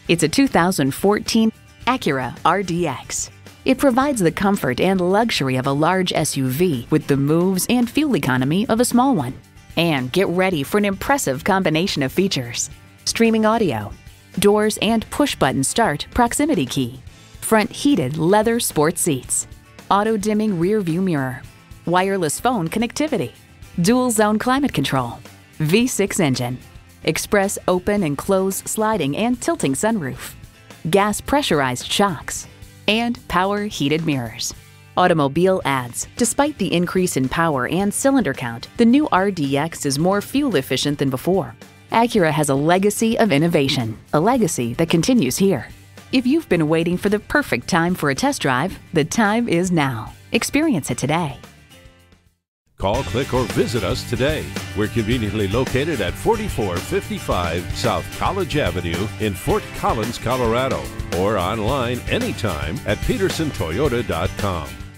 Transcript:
It's a 2014 Acura RDX. It provides the comfort and luxury of a large SUV with the moves and fuel economy of a small one. And get ready for an impressive combination of features: streaming audio, doors and push-button start proximity key, front heated leather sports seats, auto-dimming rear view mirror, wireless phone connectivity, dual zone climate control, V6 engine, express open and close sliding and tilting sunroof, gas pressurized shocks, and power heated mirrors. Automobile adds, despite the increase in power and cylinder count, the new RDX is more fuel efficient than before. Acura has a legacy of innovation, a legacy that continues here. If you've been waiting for the perfect time for a test drive, the time is now. Experience it today. Call, click, or visit us today. We're conveniently located at 4455 South College Avenue in Fort Collins, Colorado, or online anytime at pedersentoyota.com.